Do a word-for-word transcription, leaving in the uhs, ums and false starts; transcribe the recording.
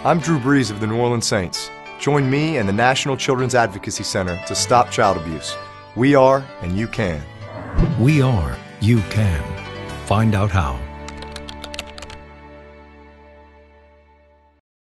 I'm Drew Brees of the New Orleans Saints. Join me and the National Children's Advocacy Center to stop child abuse. We are, and you can. We are, you can. Find out how.